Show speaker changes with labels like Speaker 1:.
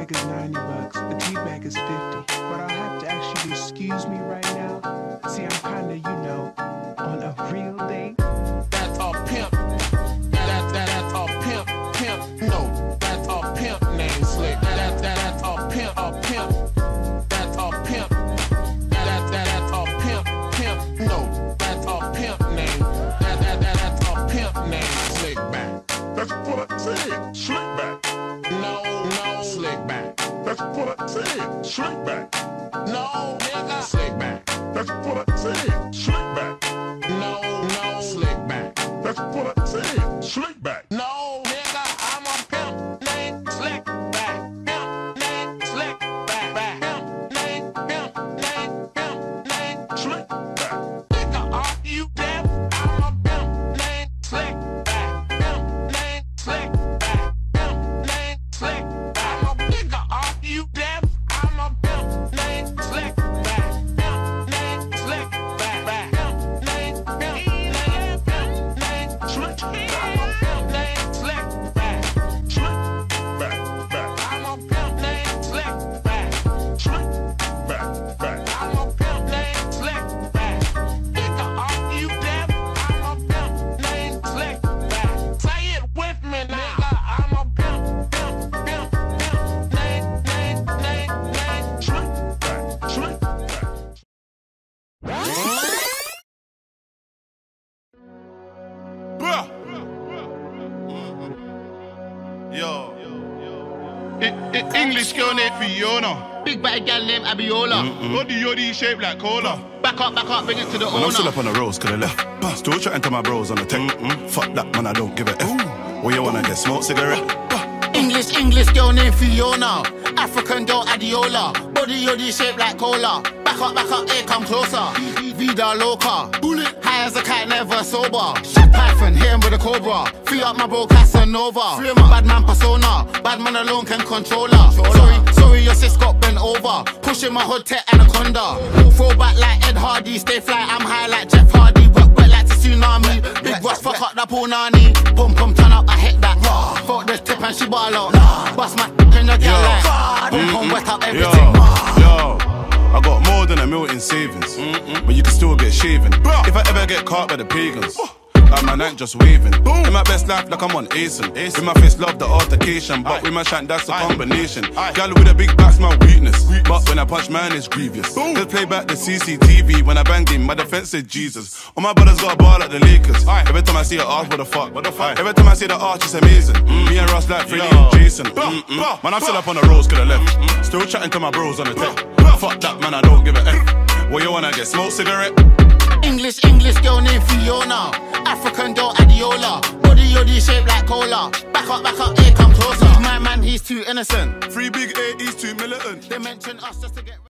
Speaker 1: bag is 90 bucks, the tea bag is 50. But I'll have to ask you to excuse me right now. See, I'm kinda, you know, on a real date.
Speaker 2: That's all pimp. That's all pimp. No, that's all pimp name slick. That's all pimp. That's all pimp. That's all pimp. No, that's all pimp name. That's all pimp name slick back.
Speaker 3: That's what I said. Slick back.
Speaker 2: No, slick back.
Speaker 3: That's what I said. Slick back.
Speaker 2: No, nigga, slick back.
Speaker 3: That's what I said. Slick back.
Speaker 2: No, slick back.
Speaker 3: That's what I said. Slick back.
Speaker 2: No, nigga, I'm a pimp named Slick Back. Pimp named Slick Back. Pimp named
Speaker 3: Slick back.
Speaker 2: Nigga, are you deaf? I'm a pimp named Slick Back. Pimp named Slick Back. Pimp named Slick Back. I'm a nigga, are you deaf? I'm a pimp named Slick Back. Pimp named Slick Back. Pimp named
Speaker 3: Slick back.
Speaker 2: I'm a pimp named Slick Back.
Speaker 3: Slick back. Back.
Speaker 2: I'm a pimp named Slick Back.
Speaker 3: Slick back. Back.
Speaker 2: I'm a pimp named Slick Back. Nigga, are you deaf? I'm a pimp named Slick Back. Say it with me now. Nigga, I'm a pimp named
Speaker 3: Slick back. Slick back.
Speaker 4: Bruh. Yo. English girl named Fiona.
Speaker 5: Big bad gal named Abiola.
Speaker 4: Body yoddy shaped like cola.
Speaker 5: Back up, bring it to the
Speaker 6: Man, I'm still
Speaker 5: owner.
Speaker 6: up on the roads, coulda left. Still chatting to my bros on the tech. Fuck that, man, I don't give a F. Where you wanna get smoke cigarette?
Speaker 5: English girl named Fiona. African girl Adiola. Body yoddy shaped like cola. Back up, here come closer. Vida loca. Bullet. High as a kite, never sober. Shit Python, hit him with a cobra. Free up my bro Casanova. Bad man persona. Bad man alone can control her. Sorry, your sis got bent over. Pushing my hood to anaconda. Throw back like Ed Hardy. Stay fly, I'm high like Jeff Hardy. Work like the tsunami. Big Ross, fuck up that punani. Pum, turn up, I hit that. Fuck this tip and she ball out. Bust my in the girl like. Pum, wet up everything.
Speaker 6: Yo, I got more than $1 million in savings, but you can still get shaven. If I ever get caught by the pagans, like my night just waving. In my best life, like I'm on Asen. With my face, love the altercation, but with my shank, that's a combination. Gal with a big back's my weakness, but when I punch man, it's grievous. Just play back the CCTV when I banged him. My defense said Jesus. All my brothers got a ball like the Lakers. Every time I see an arch, what the fuck? Every time I see the arch, it's amazing. Me and Ross like Freddie and Jason. Man, I'm still up on the roads, coulda left. Still chatting to my bros on the tech. Fuck that, man, I don't give a F. Where you wanna get smoke cigarette?
Speaker 5: English girl named Fiona. African girl Adiola. Body yoddy shaped like cola. Back up, here come closer. My man, he's too innocent.
Speaker 6: Free big A, he's too militant.
Speaker 5: They mention us just to get